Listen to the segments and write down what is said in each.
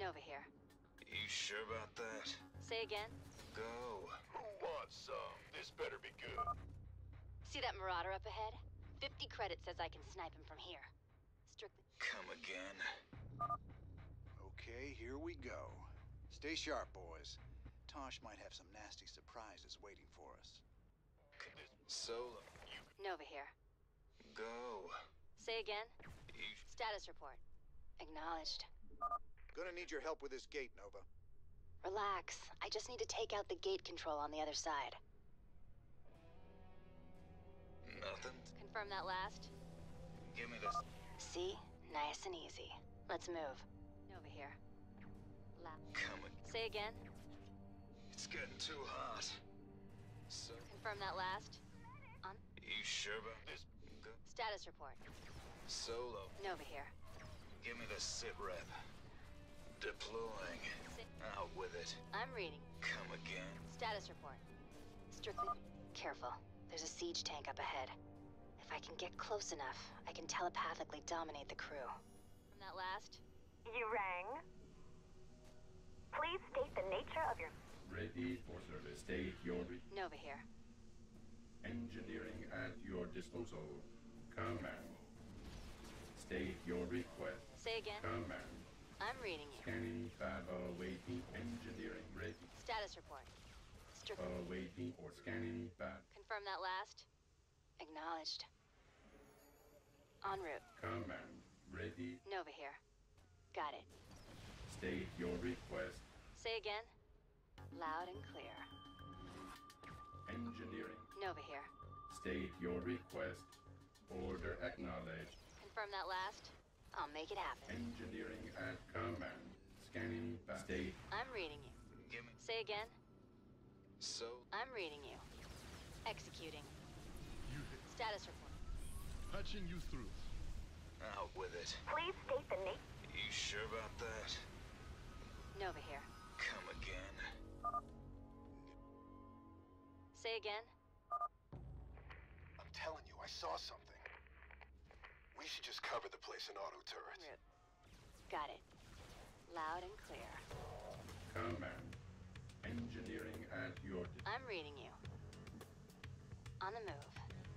Nova here. You sure about that? Say again? Go. Who wants some? This better be good. See that marauder up ahead? 50 credit says I can snipe him from here. Strictly. Come again. Okay, here we go. Stay sharp, boys. Tosh might have some nasty surprises waiting for us. Solo. Nova here. Go. Say again? You... Status report. Acknowledged. Gonna need your help with this gate, Nova. Relax. I just need to take out the gate control on the other side. Nothing? Confirm that last? Give me this. See? Nice and easy. Let's move. Nova here. Come again. Say again? It's getting too hot. So... Confirm that last? On? You sure about this? Go. Status report. Solo. Nova here. Give me the sit rep. Deploying. Sit. Out with it. I'm reading. Come again. Status report. Strictly... Careful. There's a siege tank up ahead. If I can get close enough, I can telepathically dominate the crew. From that last? You rang? Please state the nature of your... Ready for service. State your Nova here. engineering at your disposal. Command. State your request. Say again? Command. I'm reading you. Scanning pad awaiting engineering ready. Status report. Strictly... Awaiting or scanning pad. Confirm that last? Acknowledged. En route. Command. Ready. Nova here. Got it. State your request. Say again? Loud and clear. Engineering. Nova here. State your request. Order acknowledged. Confirm that last? I'll make it happen. Engineering at command. Scanning pad. State. I'm reading you. Give me... Say again? So... I'm reading you. Executing. You Status report. patching you through. Out with it. Please state the nature... You sure about that? Nova here. Come again. Say again? I'm telling you, I saw something. We should just cover the place in auto turrets. Route. Got it. Loud and clear. Command. Engineering at your... I'm reading you. On the move.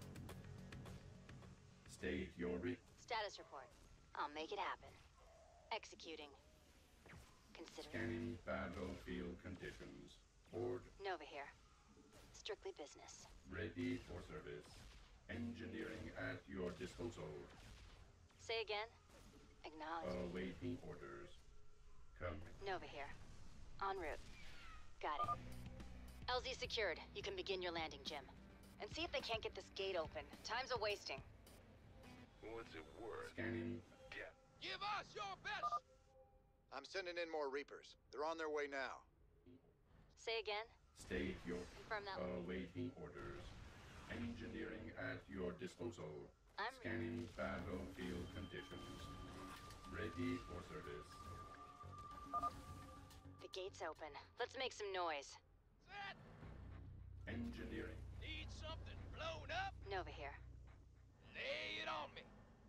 State your Status report. I'll make it happen. Executing. Considering... Scanning battlefield conditions. Order. Nova here. Strictly business. Ready for service. Engineering at your disposal. Say again? Acknowledge. Awaiting orders. Come. Nova here. En route. Got it. LZ secured. You can begin your landing, Jim. And see if they can't get this gate open. Time's a wasting. What's it worth? Scanning. Get. Give us your best! I'm sending in more Reapers. They're on their way now. Say again? State your... Confirm that. Awaiting orders. Engineering at your disposal. I'm... Scanning battlefield conditions. Ready for service. The gate's open. Let's make some noise. Set! Engineering. Need something blown up? Nova here. Lay it on me.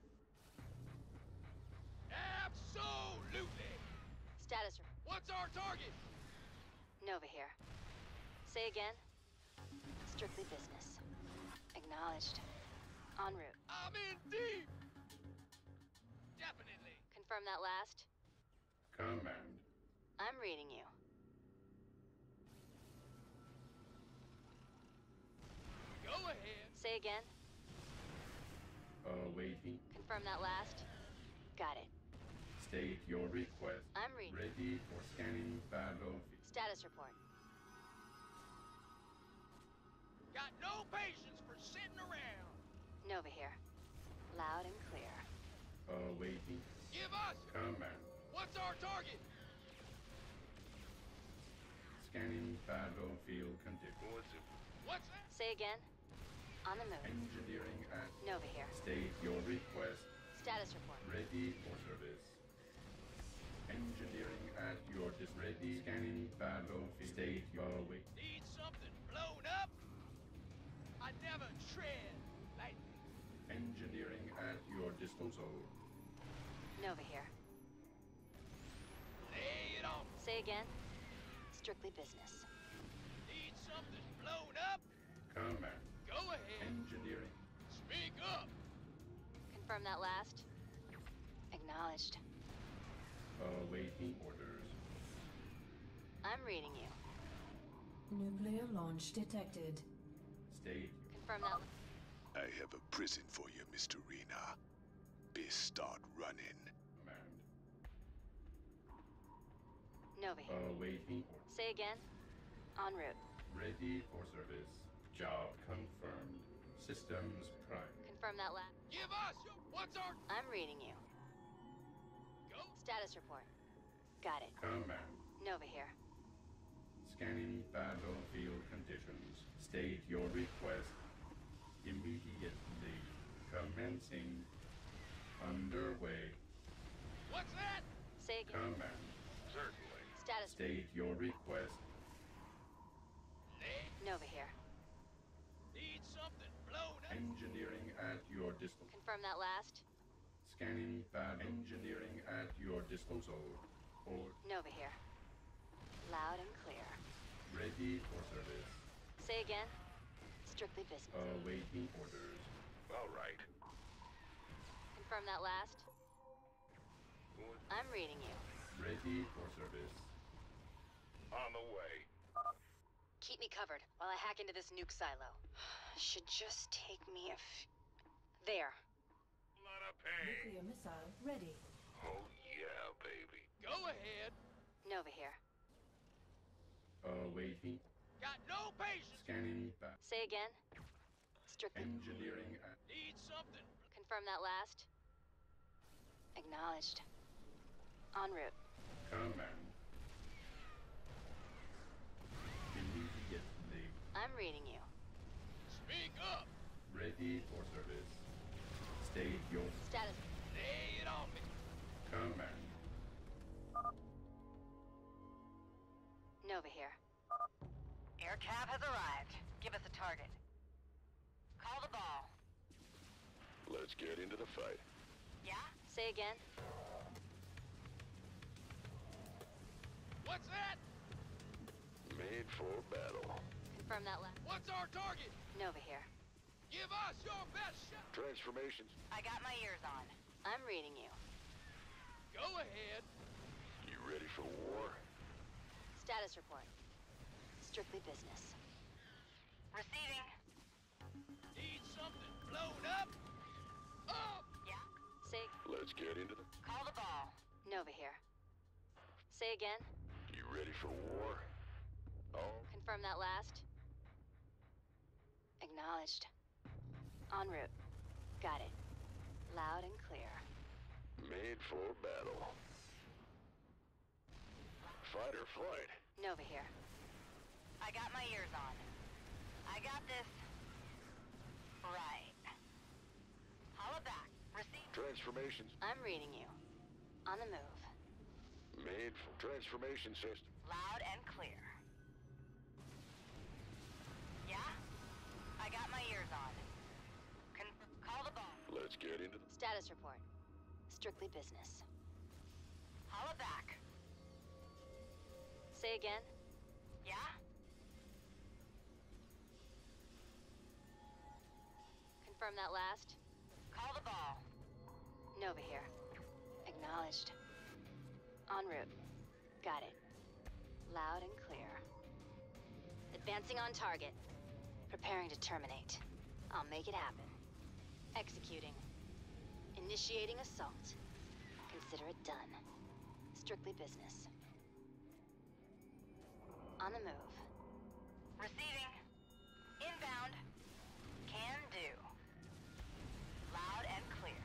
Absolutely! Status... What's our target? Nova here. Say again? Strictly business. Acknowledged. En route. I'm in deep! Definitely. Confirm that last? Command. I'm reading you. Go ahead. Say again? Awaiting. Confirm that last? Got it. State your request. I'm reading. Ready for scanning battlefield. Status report. Got no patience for sitting around. Nova here. Loud and clear. Awaiting. Give us... Command. What's our target? Scanning battlefield conditions. What's that? Say again? On the move. Engineering at... Nova here. State your request. Status report. Ready for service. Engineering at your ready. Scanning battlefield. State your wait. Need something blown up? I never tread lightly. Engineering at your disposal. Nova here. Lay Say again? Strictly business. Need something blown up? Command. Go ahead. Engineering. Speak up. Confirm that last. Acknowledged. Awaiting orders. I'm reading you. Nuclear launch detected. State. Confirm that. I have a prison for you, Mr. Rena. Best start running. Command. Nova here. Awaiting orders. Say again? En route. Ready for service. Job confirmed. Systems prime. Confirm that last. Give us your. What's our. I'm reading you. Go. Status report. Got it. Command. Nova here. Scanning battlefield conditions. State your request. Immediately. Commencing. Underway. What's that? Say again. Command. Certainly. Status. State your request. Need. Nova here. Need something blown up? Engineering at your disposal. Confirm that last. Scanning engineering at your disposal. Or Nova here. Loud and clear. ready for service. Say again? Strictly business. Awaiting orders. All right. Confirm that last. I'm reading you. Ready for service. On the way. Keep me covered while I hack into this nuke silo. Should just take me there. Lot of pain. Nuclear missile ready. Oh, yeah, baby. Go ahead. Nova here. Awaiting. Got no patience. Scanning back. Say again? Strictly. Engineering at Need something. Confirm that last. Acknowledged. En route. command. Immediately. I'm reading you. Speak up. Ready for service. State your Status. Lay it on me. command. Nova here. Air cab has arrived. Give us a target. Call the ball. Let's get into the fight. Yeah? Say again? What's that? Made for battle. Confirm that last. What's our target? Nova here. Give us your best shot. Transformations. I got my ears on. I'm reading you. Go ahead. You ready for war? Status report. Strictly business. Receiving. Need something blown up? Up! Yeah? Say. Let's get into the... Call the ball. Nova here. Say again? You ready for war? Oh, Confirm that last. Acknowledged. En route. Got it. Loud and clear. made for battle. Fight or flight. Nova here. I got my ears on. I got this. Right. Holla back. Receive. Transformations I'm reading you. On the move. made for transformation system. Loud and clear. Yeah? I got my ears on. Call the ball. Let's get into the... Status report. Strictly business. Holla back. Say again? Yeah? Confirm that last. Call the ball. Nova here. Acknowledged. En route. Got it. Loud and clear. Advancing on target. Preparing to terminate. I'll make it happen. Executing. Initiating assault. Consider it done. Strictly business. On the move. Receiving. Inbound. Can do. Loud and clear.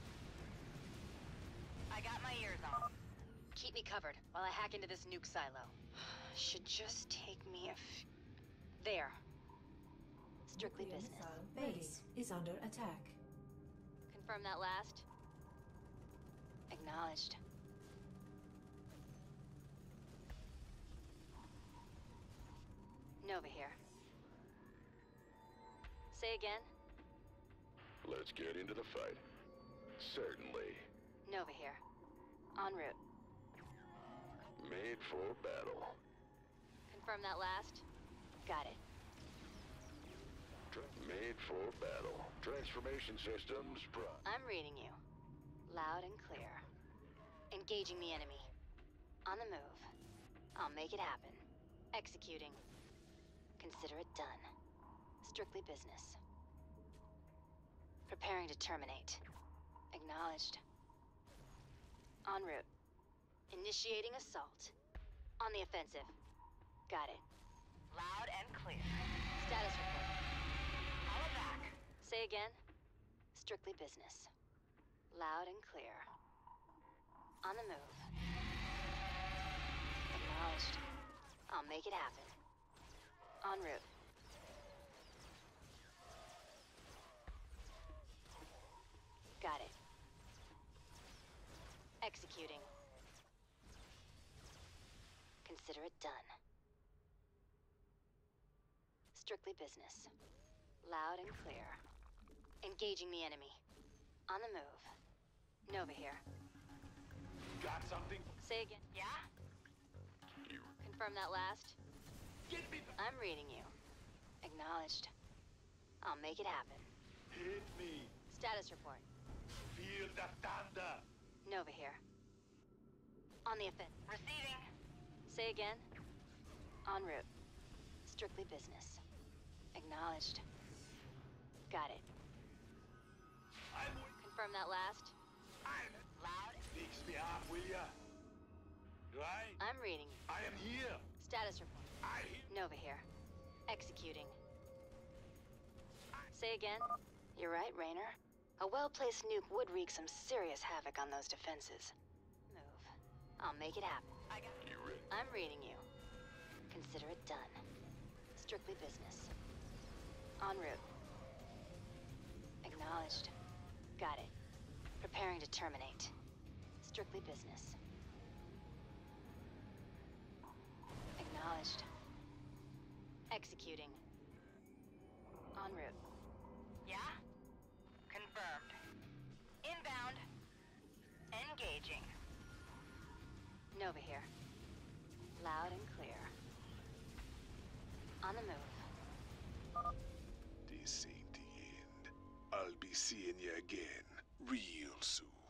I got my ears on. Keep me covered while I hack into this nuke silo. Should just take me there. Strictly Nuclear business. missile base is under attack. Confirm that last. Acknowledged. Nova here. Say again? Let's get into the fight. Certainly. Nova here. En route. Made for battle. Confirm that last? Got it. Made for battle. Transformation systems I'm reading you. Loud and clear. Engaging the enemy. On the move. I'll make it happen. Executing. Consider it done. Strictly business. Preparing to terminate. Acknowledged. En route. Initiating assault. On the offensive. Got it. Loud and clear. Status report. Follow back. Say again. Strictly business. Loud and clear. On the move. Acknowledged. I'll make it happen. En route. Got it. Executing. Consider it done. Strictly business. Loud and clear. Engaging the enemy. On the move. Nova here. Got something? Say again. Yeah? Confirm that last? Get me the... I'm reading you. Acknowledged. I'll make it happen. Hit me. Status report. Feel the thunder. Nova here. On the offense. Receiving. Say again. En route. Strictly business. Acknowledged. Got it. Confirm that last? Loud. Fix me up, will ya? Right? I'm reading you. I am here. Status report. Nova here. Executing. Say again. You're right, Raynor. A well-placed nuke would wreak some serious havoc on those defenses. Move. I'll make it happen. I got You ready? I'm reading you. Consider it done. Strictly business. En route. Acknowledged. Got it. Preparing to terminate. Strictly business. Acknowledged. Executing. En route. Yeah? Confirmed. Inbound. Engaging. Nova here. Loud and clear. On the move. This ain't the end. I'll be seeing you again real soon.